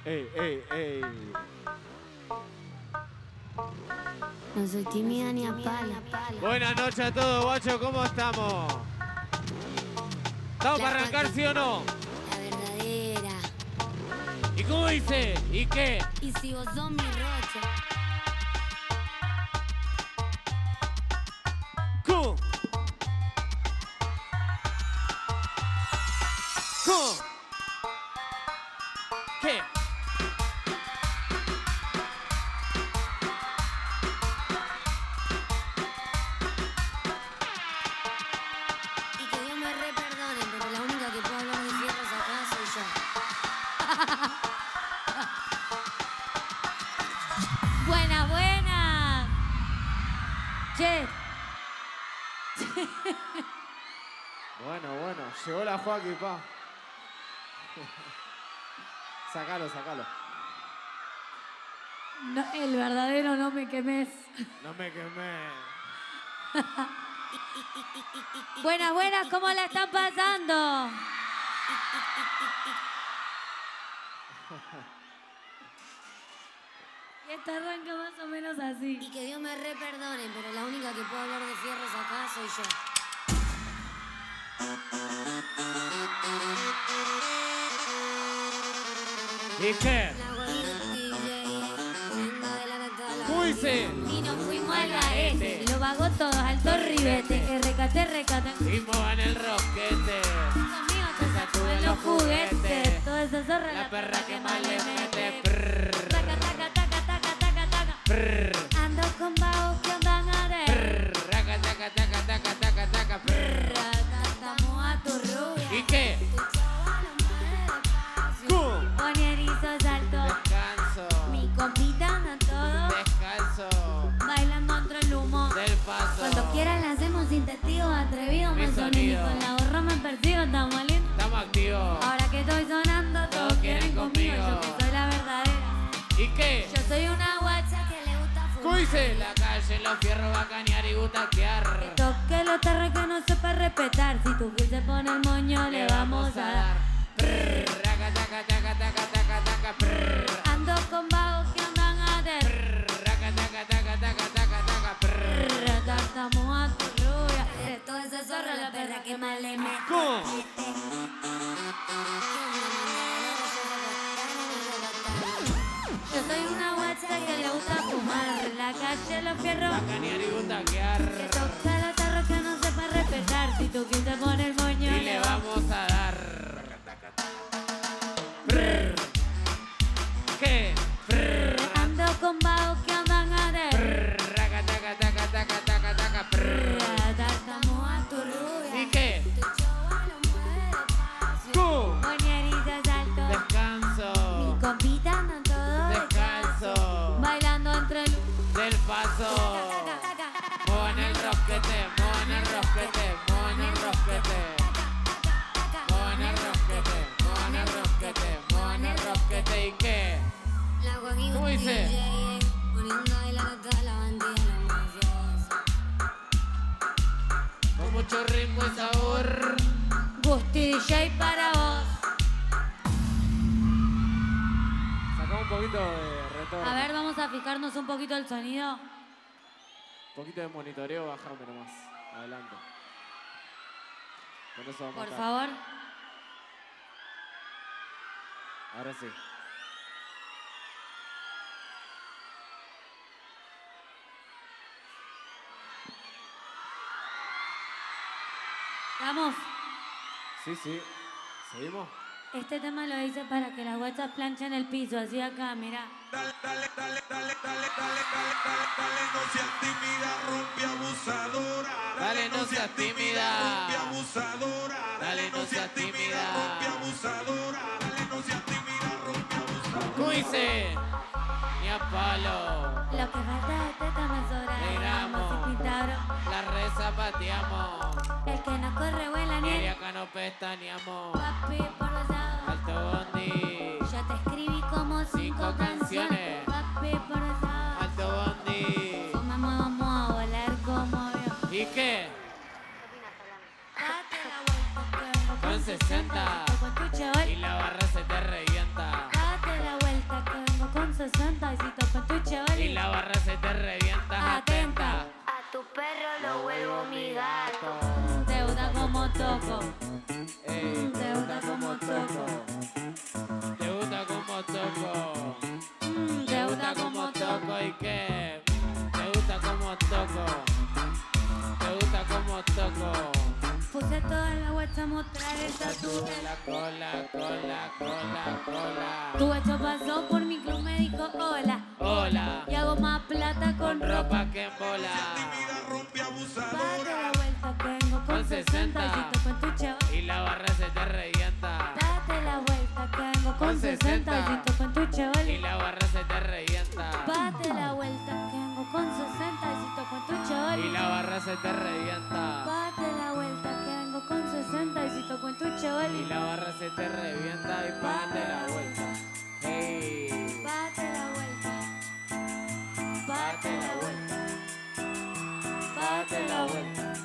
Ey, ey, ey. No soy tímida ni a pala. Buenas noches a todos, guachos, ¿cómo estamos? ¿Estamos para arrancar, sí o no? La verdadera. ¿Y cómo dice? ¿Y qué? Y si vos sos mi rocha. ¿Cómo? ¿Cómo? ¿Qué? Y que Dios me re perdone, pero la única que puedo hablar de fierros acá soy yo. Buenas, buenas. Che. Bueno, llegó la Joaquín, pa. Sácalo. No, el verdadero no me quemes. No me quemé. Buenas, buenas, ¿cómo la están pasando? Y esto arranca más o menos así. Y que Dios me re perdone, pero la única que puedo hablar de fierros acá soy yo. ¿Y qué? ¿Cómo dice? Y nos fuimos al garete, lo pagó todo, alto ribete, RKT. Fuimos en el roquete. Conmigo te sacuden los juguetes, toda esa zorra La perra que más le mete. Taca, taca, taca, taca, taca, taca. Ando con vagos que andan a ver. Taca. Cantamos a tu rubia. ¿Y qué? ¿Cómo? Con erizos altos. Descanso. Mi compita anda todo. Descanso. Bailando entre el humo. Del paso. Cuando quieran la hacemos sin testigo, atrevido, Mi me sonido. sonido. Con la gorra me persigo, estamos lindos. Estamos activos. Ahora que estoy sonando, todos quieren conmigo. Yo que soy la verdadera. ¿Y qué? Yo soy una guacha que le gusta fumar. ¿Cómo dice? La calle, los fierros, bacanear y butaquear. Que toque los tarros que no sepa respetar. Si tu gil se pone el moño, le vamos a dar. Ando con vagos que andan a ver. Estamos a tu rubia. De toda esa zorra, la perra que más le mete. ¿Cómo? Yo soy una guacha que le gusta fumar. La calle, los fierros. Bacanear y butaquear. Que toca los tarros que no sepa respetar. Si tu gil se pone el moño, Y le vamos a dar. ¿Qué? Ando con vagos que andan a ver. Estamos a tu rubia. ¿Y qué? Tu chaval lo mueve despacio. ¿Cómo? Moñeritos altos. Mi Descanso. compita andan todos Descanso. bailando entre el Del paso. Muevan el rosquete, muevan el rosquete, muevan el rosquete. Muevan el rosquete, muevan el rosquete, muevan el rosquete. ¿Y qué? ¿Cómo dice? Con mucho ritmo y sabor. Gusti DJ para vos. Sacamos un poquito de retorno. A ver, vamos a fijarnos un poquito el sonido. Un poquito de monitoreo, bajame nomás. Adelante. Con eso vamos a Por estar. favor. Ahora sí. Vamos. Sí. ¿Seguimos? Este tema lo hice para que las guachas planchen el piso, así acá, mirá. Dale, no seas tímida, rompe abusadora. Dale, no seas tímida. Rompe abusadora. Dale, no seas tímida. Rompe abusadora. Dale, no seas tímida, rompe abusadora. ¿Cómo dice? Ni a palo. Lo que falta de teta me sobra. Negramos. Vamos y pintaron. La reza pateamos. El que no corre vuela ni Y el acá no pestañeamos. papi por los lados. Alto bondi. Yo te escribí como 5 canciones. Papi por los lados. Alto bondi. Mamá, vamos a volar como avión. ¿Y qué? Date la vuelta, que vengo Con 60. Con tu chaval. Y la barra se te revienta. Date la vuelta. 60 y si toco tu Chevrolet. Y la barra se te revienta, atenta. A tu perro lo vuelvo mi gato. Te gusta como toco. Te gusta como toco. Te gusta como toco. Te gusta como toco y qué. Te gusta como toco. Te gusta como toco. Puse toda la vuelta a mostrar el tatu de la Cola, cola, cola, cola. Tu hecho pasó por mi club, me dijo hola. Hola. Y hago más plata con ropa. Ropa que embola. Tímida, rompe Date abusadora. la vuelta que vengo con Con 60 y 60. si toco en tu Chevrolet. Y la barra se te revienta. Date la vuelta que vengo con Con 60 y si toco en tu Y Chevrolet. la barra se te revienta. Date la vuelta que vengo con 60 y si toco en tu Y Chevrolet. la barra se te revienta. Date la vuelta que vengo con 60 y si toco en tu Y Chevrolet. la barra se te revienta y pate la vuelta. Hey. Date la vuelta. Date la vuelta. Date la vuelta.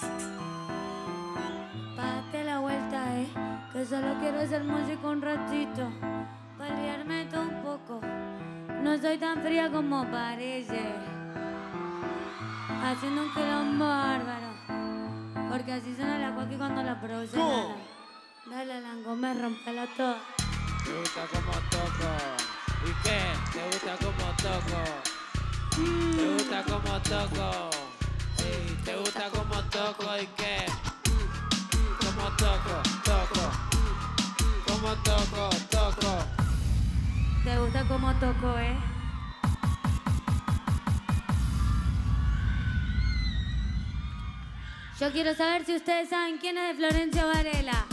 Date la vuelta, que solo quiero ser músico un ratito, para olvidarme todo un poco. No soy tan fría como parece, haciendo un quilombo bárbaro, porque así suena la cuaca cuando la produce. Dale, Lango, me rompela toda. Te gusta como toco. ¿Y qué? Te gusta como toco. Te gusta como toco. Ey, te gusta como toco. ¿Y qué? Como toco, toco. Como toco, toco. ¿Te gusta como toco, Yo quiero saber si ustedes saben quién es de Florencio Varela.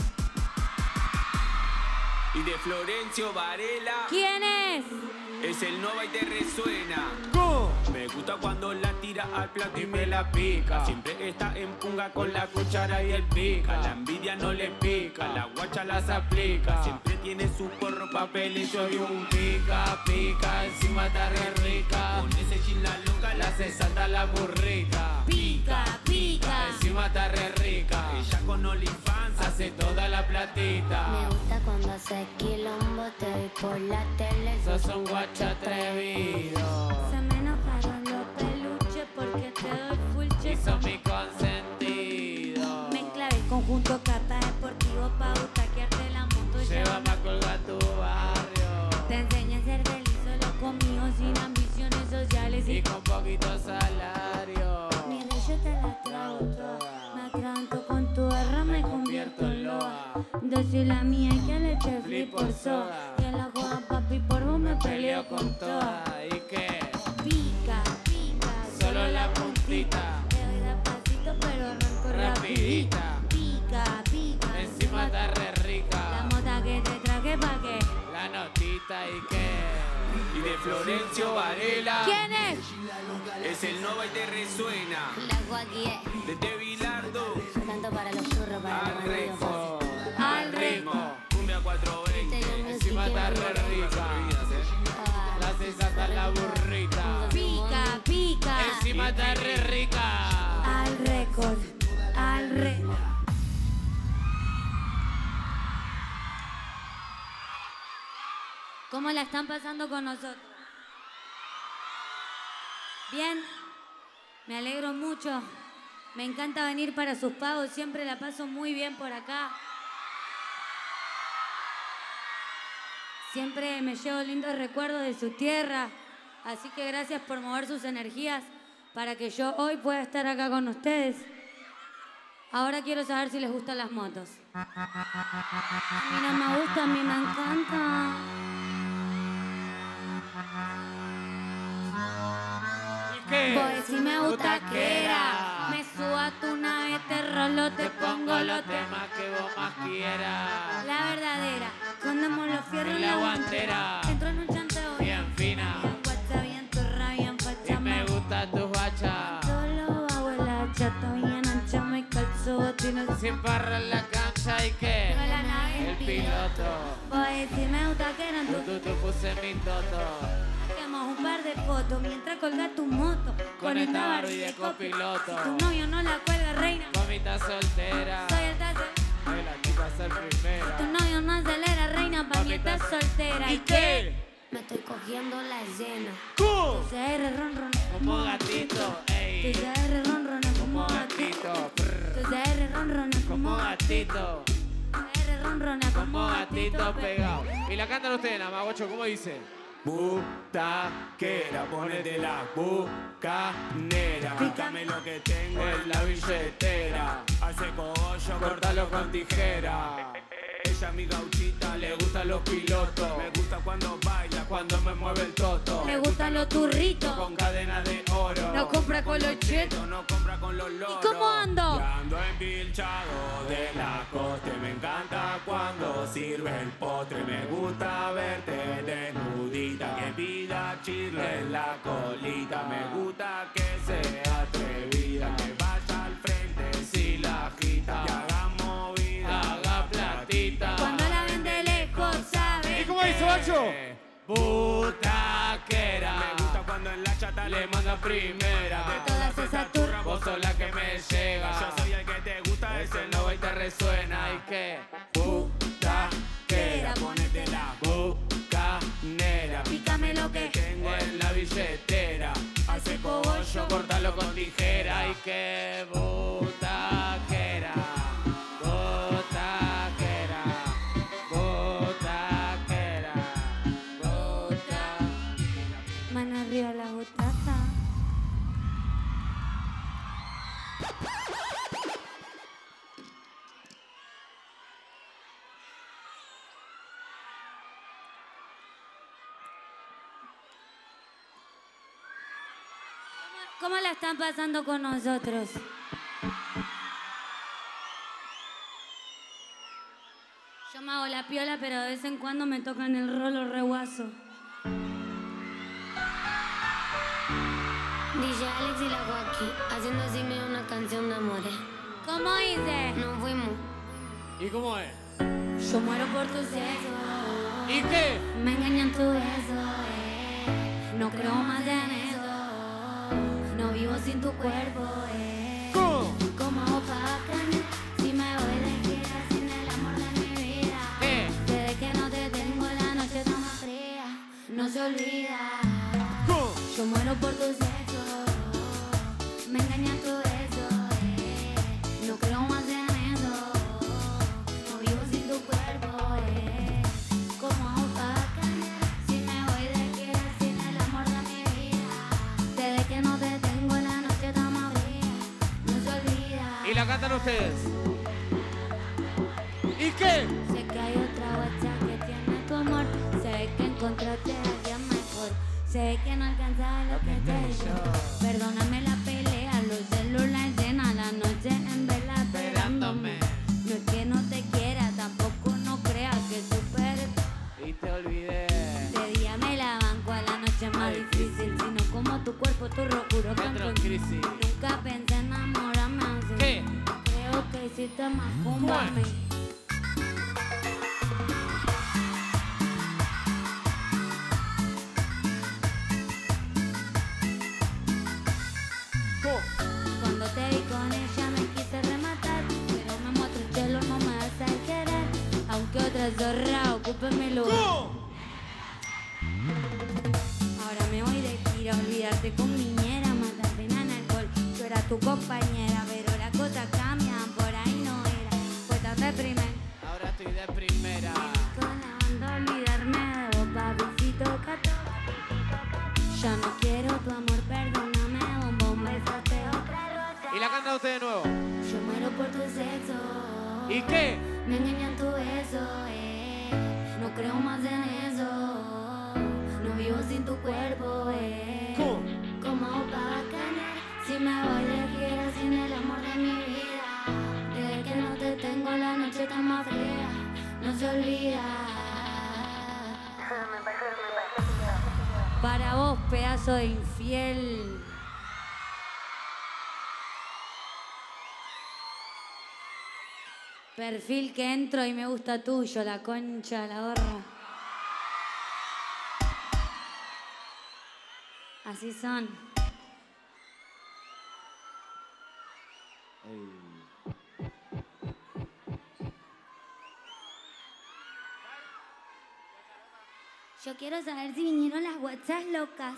Y de Florencio Varela ¿Quién es? es el Nova y te resuena. Me gusta cuando la tira al plato y me la pica. siempre está en punga con la cuchara y el pica. la envidia no le pica, la guacha las aplica. siempre tiene su porro, Papelito y un pica, pica. Encima está re rica. con ese chin la loca La se salta la burrita. Pica, pica. Encima está re rica. ella con OnlyFans Hace toda la platita. Me gusta cuando hace quilombo, te vi por la tele. Sos un guacho atrevido. Se me enojaron los peluches porque te doy full Y check. sos mi consentido. Me clavé el conjunto capa deportivo pa' butaquearte la moto. Llévame a colgar tu barrio. Te enseñé a ser feliz solo conmigo, sin ambiciones sociales Y con poquito salario. Mira, yo te la trago toda. Me acranto con tu barra, me convierto en loa. Doy la mía y que le eché flip por soda. Y en la joda, papi, por vos me peleo con toda. ¿Y qué? Pica, pica, Solo la puntita. Te doy despacito, pero arranco Rapidita. Pica, pica. Encima está re La rica. mota que te traje pa' qué. La notita y qué. y de Florencio Varela ¿Quién es? es el Nova y te resuena. La guaquie. Desde Bilardo Tanto para los churros, para al los ritmo, Al ritmo. cumbia 420. Encima está re rica. La se salta la burrita. Pica, pica. Encima está re rica. Al récord, al récord. ¿Cómo la están pasando con nosotros? Bien, me alegro mucho. Me encanta venir para sus pagos, siempre la paso muy bien por acá. Siempre me llevo lindos recuerdos de su tierra, así que gracias por mover sus energías para que yo hoy pueda estar acá con ustedes. Ahora quiero saber si les gustan las motos. A mí no me gusta, a mí me encanta. ¿Y qué? Voy decime butaquera, me subo a tu nave, te rolo, te pongo los temas. temas que vos más quieras. La verdadera, escondemos los fierros En la guantera. Entro en un chanteo Bien fina. bien guacha, bien turra, bien Y facha. me gusta tu bacha. Solo bajo la chata, bien ancha, me calzo botines. Sin barra en la cancha y qué. Con la nave El piloto. Voy decime butaquera, en Tú puse mi toto. Hagamos un par de fotos mientras colgas tu moto. Con esta Barbie de copiloto. Tu novio no la cuelga, reina. Comita soltera. Soy el tazo. Ay, la chica ser primera. Tu novio no acelera, reina, pa' mí estás soltera. ¿Y qué? me estoy cogiendo la escena. Tu CR ronron Como gatito, Tu ey. CR ronron Como gatito, brr. Tu CR ronron Como gatito. CR ronron Como gatito pegado. Y la cantan ustedes, nada más, guacho, ¿cómo dice? Butaquera, ponete la bucanera. Pícame lo que tengo En la billetera. Hace cogollo, Córtalo con tijera. Ella mi gauchita, Le gustan los pilotos. me gusta cuando baila, Cuando me mueve el toto. Le gustan los turritos. Con cadena de oro. No compra con los chetos. no compra con los loros. ¿Y cómo ando? Y ando empilchado de la coste. Me encanta cuando sirve el postre. Me gusta verte desnudita. Que pida chirle en la colita. Me gusta que sea atrevida. Que vaya al frente si la agita. Que haga movida. Haga platita. Cuando la ven de lejos sabe ¿Y cómo dice, guacho? Butaquera. Me gusta cuando en la chata Le manda primera. todas esas turras. Vos sos la que me llega. Yo soy el que te gusta, Ese ese no va y te resuena. ¿Y qué? Butaquera, ponete la bucanera. Pícame lo que Tengo En la billetera. hace cogollo, Cortalo con tijera. ¿Y qué? Butaquera. Butaquera. Butaquera. Butaquera. Mano arriba la butaca. ¿Cómo la están pasando con nosotros? Yo me hago la piola, pero de vez en cuando me tocan el rolo reguazo. DJ Alex y la Joaquín, haciendo así me una canción de amores. ¿Cómo dice? Nos fuimos. ¿Y cómo es? Yo muero por tus besos. ¿Y qué? Me engañan tu beso, No creo más en eso. No vivo sin tu cuerpo, ¿Cómo? ¿Cómo hago pa' cambiar? Si me voy de gira sin el amor de mi vida. Desde que no te tengo la noche está más fría. No se olvida. ¿Cómo? Yo muero por tus sexo. Me engañan tu beso, No creo más en eso. No vivo sin tu cuerpo, ¿Cómo hago pa' cambiar? Si me voy de gira sin el amor de mi vida. Desde que no te tengo la noche está más fría. No se olvida. ¿Y la cantan ustedes? ¿Y qué? Sé que hay otra guacha que tiene tu amor. Sé que encontraste a alguien mejor. Sé que no alcanza lo que te di yo. Perdóname la pelea, los celulares llenan la noche en vela esperándome. No es que no te quiera, tampoco no creas que superé. Y te olvidé. De día me la banco, a la noche es más difícil. Sino como tu cuerpo, tu rocuro que Entro en crisis. Nunca pensé enamorarme así. ¿Qué? Creo que hiciste más cumba a mí. ¿Cómo? Cuando te vi con ella me quise rematar, pero me muestro el chelo, no me vas a querer. Aunque otra zorra ocupe mi lugar. ¿Cómo? Ahora me voy de gira, olvidarte con niñera, matar pena en alcohol. Yo era tu compañera, pero las cosas cambian, por ahí no era. Fue tan deprimente. Ahora estoy de primera. Con la banda olvidarme de vos, papicito cato. Ya no quiero tu amor, perdóname, bombón, besaste otra rosa. ¿Y la cantan ustedes de nuevo? Yo muero por tu sexo. ¿Y qué? Me engañan tu beso, No creo más en eso. No vivo sin tu cuerpo, ¿Cómo? ¿Cómo hago pa' cambiar? Si me voy de gira sin el amor de mi vida. Desde que no te tengo la noche está más fría. No se olvida. Para vos, pedazo de infiel. Perfil que entro y me gusta tuyo, la concha, la gorra. Así son. Yo quiero saber si vinieron las guachas locas.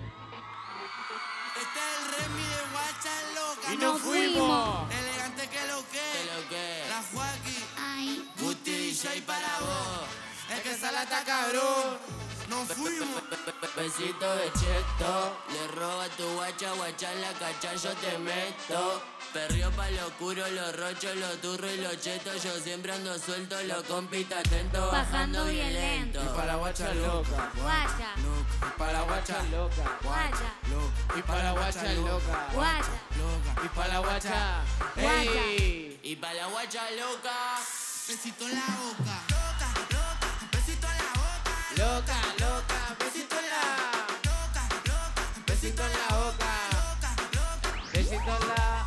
Este es el Remy de Guachas Locas. Y nos fuimos. Elegante que lo que. La Joaquín. Ay, Gusti DJ para vos. Es que sala está cabrón. Nos fuimos. Besito de cheto, le roba a tu guacha, guacha en la cacha, yo te meto. Perrio pa' lo oscuro, los rochos, los turros y los chetos. Yo siempre ando suelto, los compis atento, Bajando bien lento. Y para la guacha loca. Guacha, Y para la guacha loca. guacha, Y para la guacha loca. guacha. Y para la guacha. Guacha. ¡Ey! Y pa' la guacha loca. Besito en la boca. Loca, loca. Besito en la boca. Loca, loca, besito en la. Loca, loca. Besito en la boca. Loca, loca. Besito en la.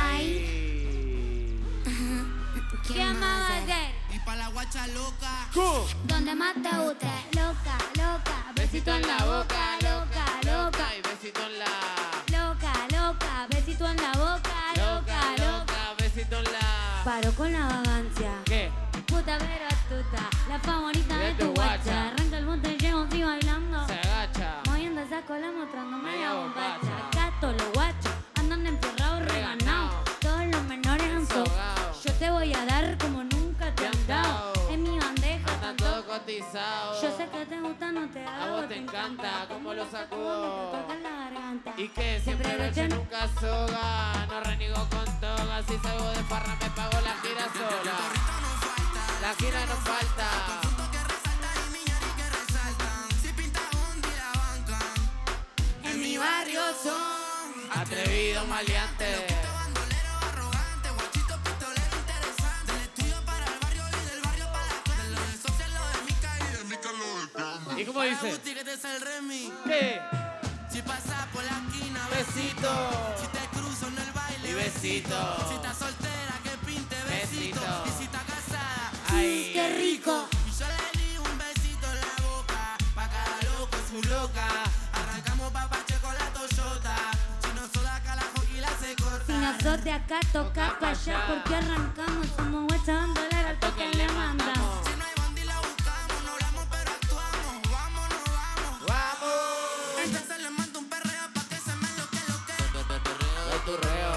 Ay. ¿Qué más va a hacer? Y pa' la guacha loca. Donde más te guste. Loca, loca. Besito en la boca, loca, loca. Y besito en la. Loca, loca. Besito en la boca. Loca, loca. Besito en la. Paro con la vagancia. ¿Qué? Puta pero astuta. La favorita De de tu tu guacha. guacha. Arranca el monte, llego así bailando. Se agacha. Moviendo esa cola mostrándome Media la bombacha. bombacha. Acá todos los guachos andan encerrados, reganados. Reganao. Todos los menores han Ensogao. Yo te voy a dar como nunca te han dado. En mi bandeja Anda todo cotizado. Yo sé que te gusta, no te hago. A vos te encanta cómo lo sacudo. Te toca en la garganta. Y que siempre broche nunca soga. No reniego con toga. Si salgo de farra me pago la gira sola. La gira no falta. Punto que resalta y miñari que resaltan. Si pinta un día la bancan. En mi barrio son Atrevido, maleante. bandolero arrogante, guachito pistolero interesante. Del estudio para el barrio y del barrio para la clan. De lo de social, lo de Mica y de Mica lo de Clan. ¿Y cómo dice? Gusti, que te es el Remy. ¿Qué? Si pasas por la esquina, Besito. Si te cruzo en el baile, Y besito. Si estás soltera, que pinte besito. Besito. Y si estás casada, Ay. ¡Qué rico! y yo le di un besito en la boca. Pa' cada loco su loca. Arrancamos papache con la Toyota. Si no soy de acá, la joquila se corta. Si no sos de acá, toca pa' allá. Porque arrancamos, somos guachas dándole al toque le mandamos. Si no hay bondi, la buscamos. No hablamos, pero actuamos. Vámonos, vamos. ¡Vamos! Entonces le mando un perreo pa' que se me lo que. De tu reo.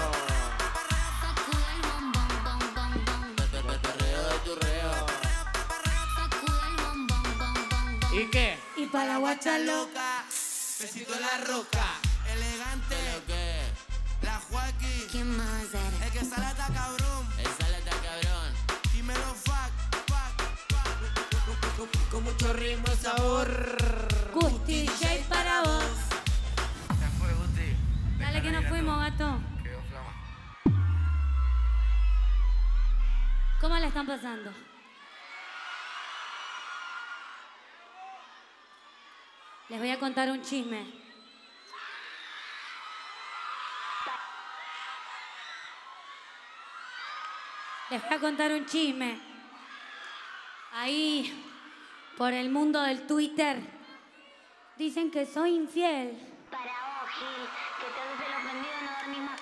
sacude el bombón, bom, bom, bom. De tu reo. Sacude el bombón, bom, bom, bom. ¿Y qué? Y pa' la guacha loca. Loca. Besito en la roca. Elegante. La Joaquín. ¿Quién más va a hacer? El que sale está cabrón. Esa la está cabrón. Dímelo, fuck. Con mucho ritmo y sabor. Gusti DJ para vos. Ya fue, Gusti. Dale que nos fuimos, gato. Quedó flama. ¿Cómo la están pasando? Les voy a contar un chisme. Les voy a contar un chisme. Ahí, por el mundo del Twitter, dicen que soy infiel. Para vos, Gil, que te haces el ofendido y no dormís más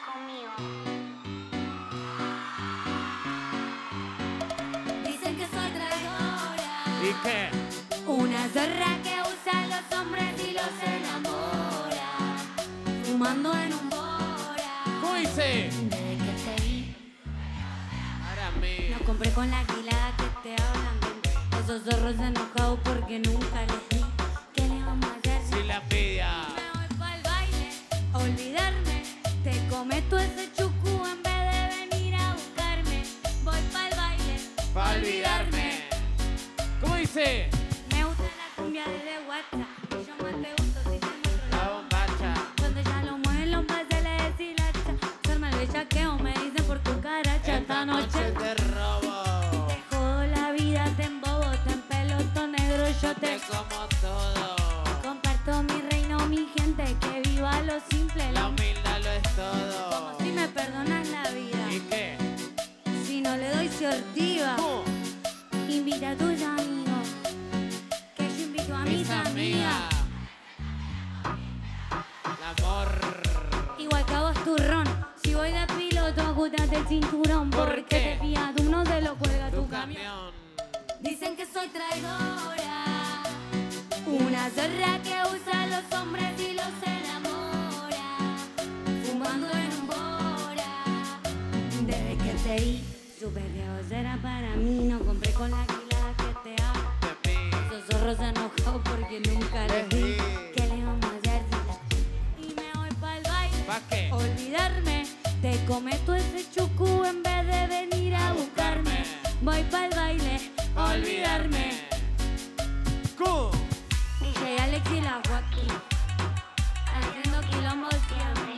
conmigo. Dicen que soy traidora. ¿Y qué? Una zorra que usa a los hombres y los enamora. Fumando en un bora. ¿Cómo dice? Desde que te vi, Ahora me. no compré con la gilada que te hablan bien. Esos zorros enojados porque nunca les di. ¿Qué le vamos a hacer? Si la pilla. Me voy pa'l baile, a olvidarme. Te comes tú ese chucu en vez de venir a buscarme. Voy pa'l baile, Pa' olvidarme. ¿Cómo dice? Me gusta la cumbia de WhatsApp. Y yo más te gusto si te muestro La la bombacha. Cuando ya lo mueven los pases le deshilacha. Se arma el bellaqueo, me dicen por tu caracha. Esta noche te robo. te jodo la vida, te embobo, te empeloto negro, yo Te te como todo. comparto mi reino, mi gente, que viva lo simple, La lo humildad lo es todo. si me perdonas la vida. ¿Y qué? Si no le doy sortiva, invita a tus amigos, que yo invito a mis amigas. El amor. Igual que a vos turrón, si voy de piloto, ajustate el cinturón, ¿Por porque qué? te fías de uno se lo cuelga tu Tu camión. camión. Dicen que soy traidora, una una zorra que usa a los hombres y los enamora, fumando en un bora. Desde que te vi, supe que vos eras para mí. No compré con la gilada que te amo. Esos zorros enojados porque nunca les vi. ¿Qué le vamos a hacer? Y me voy pa'l baile. ¿Pa' qué? Olvidarme. Te cometo ese chucu en vez de venir a buscarme. Voy pa'l baile, olvidarme. ¿Cómo? DJ Alex y la Joaquín, haciendo quilombo siempre.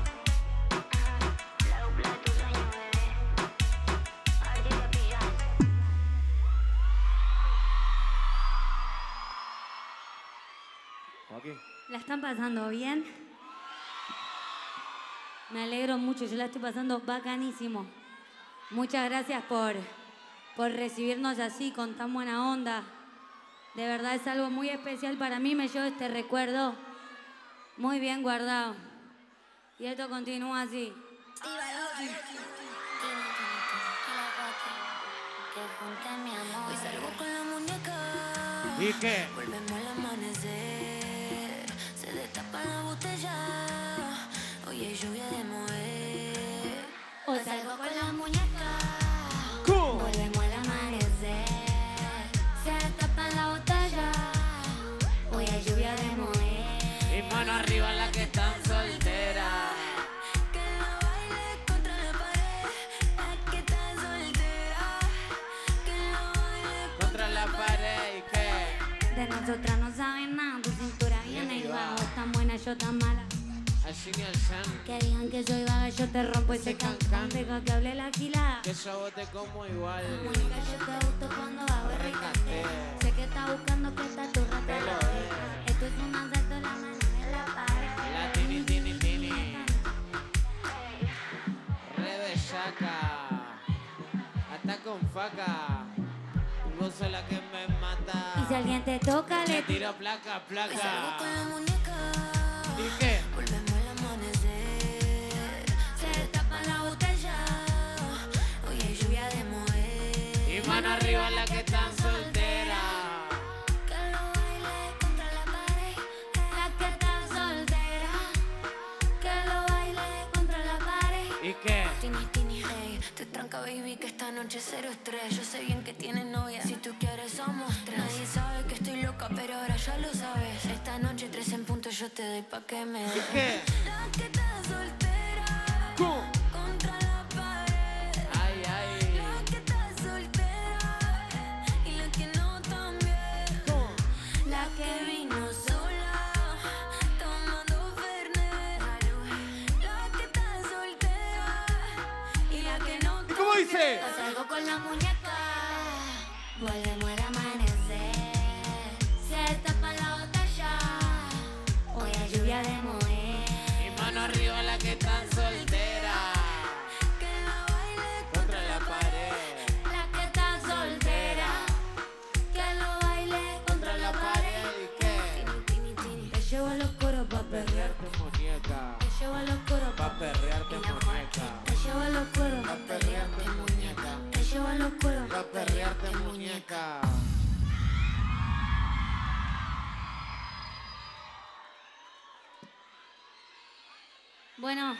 Joaquín. ¿La están pasando bien? Me alegro mucho, yo la estoy pasando bacanísimo. Muchas gracias por recibirnos así, con tan buena onda. De verdad es algo muy especial para mí, me llevo este recuerdo muy bien guardado. Y esto continúa así. Hoy salgo con la muñeca. ¿Y qué? Volvemos al amanecer. Se destapa la botella. Hoy hay lluvia de mover. Hoy Salgo con la muñeca. ¿Cómo? Volvemos al amanecer. Se destapa la botella. Hoy hay lluvia de mover. Y mano arriba la que están soltera. Que lo baile contra la pared. La que está soltera. Que lo baile Contra la pared. ¿Y qué? De nosotras no saben nada, tu cintura viene y va. Vos tan buena, yo tan mala. Así ni el Sam. Que digan que soy vaga, yo te rompo ese cancán. Deja que hable la gilada. Que yo vote como igual. Mónica, yo te gusto cuando hago recate. Sé que está buscando que esta turra te la dé. Esto es un asalto, la mano en la pared. La tini tini tini. Re bellaca. Hasta con faca. Vos sos la que me mata. Y si alguien te toca, Le le tiro placa, Hoy salgo con la placa. muñeca. ¿Y qué? Volvemos al amanecer. Se destapa la botella. Hoy hay lluvia de mover. Y mano arriba la que están soltera. Que lo baile contra la pared. La que está soltera. Que lo baile contra la pared. ¿Y qué? Tini, tini, hey. Te tranca, baby, que esta noche cero estrés. Yo sé bien que tienes novia. Si tú quieres, somos tres. Nadie sabe que estoy loca, pero ahora ya lo sabes. Esta noche 3 en punto yo te doy pa' que me des. ¿Qué? La que está soltera. ¿Cómo? Contra la pared. Ay, ay. La que está soltera. Y la que no también. La que vino sola. Tomando Fernet. La que está soltera. Y la que no también. ¿Cómo dice? Hoy salgo con la muñeca. Volvemos al amanecer. Se tapa la botella. Hoy hay lluvia de mover. Y mano arriba la que están soltera. Que la baile Contra la pared. la que está soltera. Que lo baile contra la pared. ¿Y qué? Tini, tini. te llevo a los coros pa' perrear. Perrearte muñeca. Te llevo a los coros Pa' perrearte muñeca. Te llevo a los coros Pa' perrearte muñeca. Te llevo a los coros Pa' perrearte muñeca. Bueno.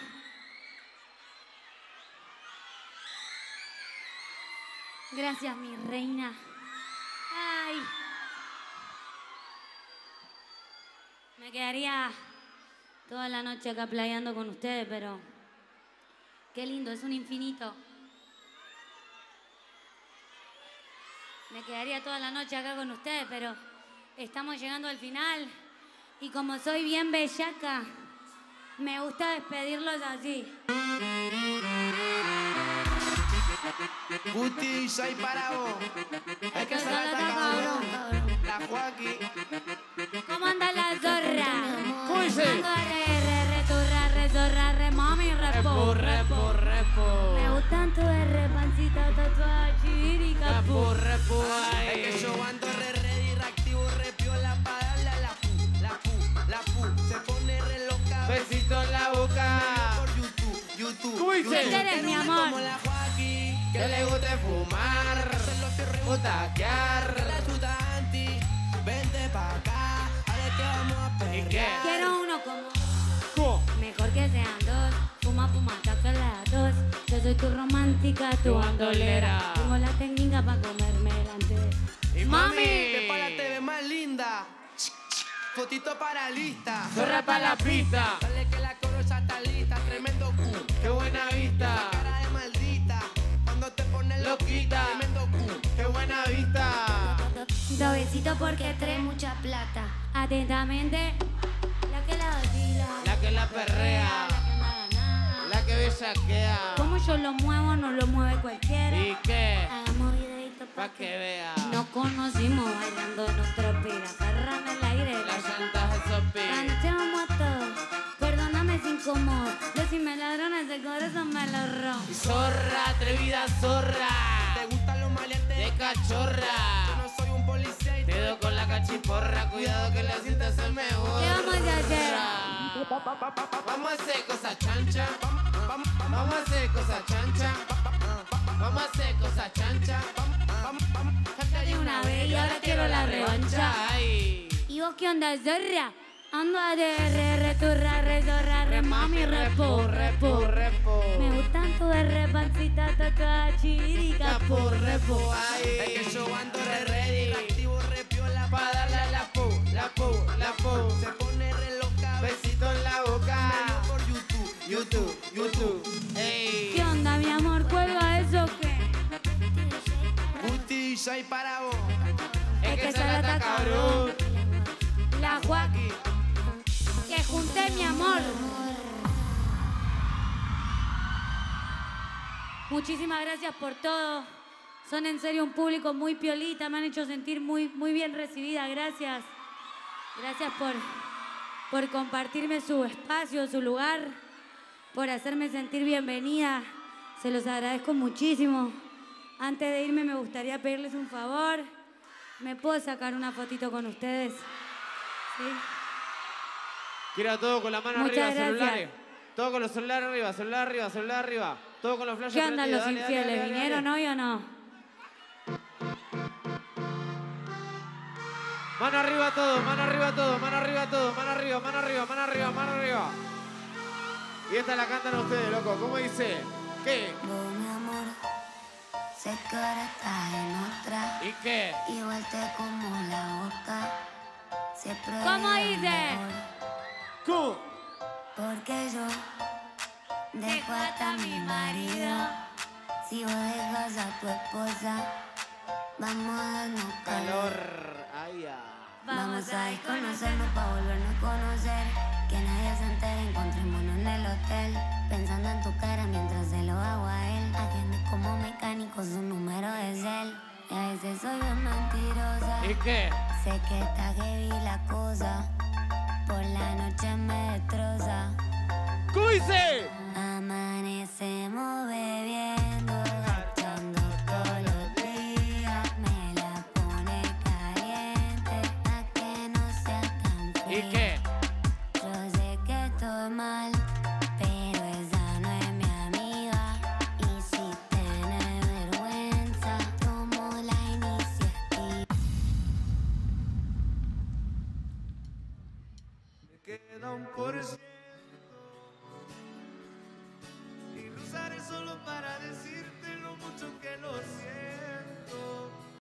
Gracias, mi reina. Ay. Me quedaría toda la noche acá playando con ustedes, pero qué lindo, es un infinito. Me quedaría toda la noche acá con ustedes, pero estamos llegando al final. Y como soy bien bellaca, me gusta despedirlos así. Guti, soy para vos. Es que Esto se la solo está está cabrón. cabrón. La Joaquín. ¿Cómo anda la zorra? ¿Cómo dice? Ando re, turra, re, zorra, re, mami, repo, Repo, repo. Me gustan tu re, pancita, tatuada, chiri, Repo, capú. repo, Es que yo ay. ando re ready, reactivo, re piola pa' darle a la pu. Se pone re loca. Besito en la boca. Por YouTube. ¿Cómo dice? ¿Qué quieres, mi amor? Como la Joaquín. Que le guste fumar. Hacer los fierros O taquear. la tuta anti. Vente pa' acá. A ¿Qué? Quiero uno como ¿Cómo? mejor que sean dos. Fuma, chocolatos. Yo soy tu romántica, tu bandolera. Tengo la técnica para comerme delante. Y mami. Que para la TV más linda. Fotito para lista. Zorra pa' la pista. Dale que la coro ya está lista. Tremendo cu. Qué buena vista. Cara de maldita. Cuando te pones loquita. Tremendo cu. Qué buena vista. Suavecito porque trae mucha plata. Atentamente, la que la vacila. La que la perrea. La que anda ganada. La que bellaquea. Como yo lo muevo, no lo mueve cualquiera. ¿Y qué? Hagamos videito Pa' que vea. Nos conocimos bailando en nuestra pila. Cerrame el aire. Las llantas de sopi. Cantemos a todos. Perdóname si incomodo. Decime ladrones de corazón me lo rompo. Zorra, atrevida zorra. Te gustan los maleantes. De cachorra. Yo no soy un policía y Te doy con la cachiporra. Cuidado que la cinta se me borra. ¿Qué vamos a hacer? Vamos a hacer cosas chancha. Vamos a hacer cosas chancha. Vamos a hacer cosas chancha. Ya te di una vez y ahora quiero la revancha. Ay. ¿Y vos qué onda, zorra? Ando a re, turra, re, zorra, re, mami, repo, repo. repo. Me gustan tu re, pancita, tatuada, chirica, Repo, repo. es Ay. que yo ando Re re ready. activo, re piola. Pa' darle a la pu, la pu, la pu. Se pone re loca. Besito en la boca. Velo por YouTube. YouTube. Ey. ¿Qué onda, mi amor? ¿Cuelga eso o qué? Guti, soy para vos. Es que esa lata cabrón. La Joaquín. Que junté mi amor. Muchísimas gracias por todo. Son en serio un público muy piolita. Me han hecho sentir muy bien recibida. Gracias. Gracias por compartirme su espacio, su lugar. Por hacerme sentir bienvenida. Se los agradezco muchísimo. Antes de irme me gustaría pedirles un favor. ¿Me puedo sacar una fotito con ustedes? ¿Sí? Quiero todo con la mano Muchas arriba, gracias. celulares. Todo con los celulares arriba, celular arriba, celular arriba. Todo con los flashes ¿Qué andan prendidos. los Dale, infieles? dale, dale, ¿Vinieron dale. hoy o no? Mano arriba todo, mano arriba todo, mano arriba todo, mano arriba, mano arriba, mano arriba, mano arriba. Y esta la cantan ustedes, loco. ¿Cómo dice? ¿Qué? Vos, mi amor, sé que ahora estás en otra. ¿Y qué? Igual te como la boca. Siempre ¿Cómo digo dice? mejor, ¿Cómo? porque yo dejo hasta mi marido. Si vos dejas a tu esposa, vamos a darnos calor. Calor. Ay, ya. Vamos a desconocernos pa' volvernos a conocer. Que nadie se entere, encontrémonos en el hotel. Pensando en tu cara mientras se lo hago a él. Agentes como mecánicos, su número es él. Y a veces soy bien mentirosa. ¿Y qué? Sé que está heavy la cosa. Por la noche me destroza. ¿Cómo dice? Amanecemos bebiendo.